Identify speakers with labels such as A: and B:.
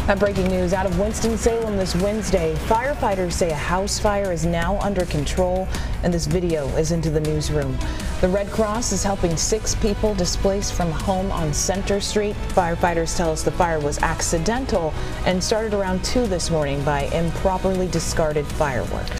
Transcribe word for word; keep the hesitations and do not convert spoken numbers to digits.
A: That breaking news out of Winston-Salem this Wednesday. Firefighters say a house fire is now under control, and this video is into the newsroom. The Red Cross is helping six people displaced from a home on Center Street. Firefighters tell us the fire was accidental and started around two this morning by improperly discarded fireworks.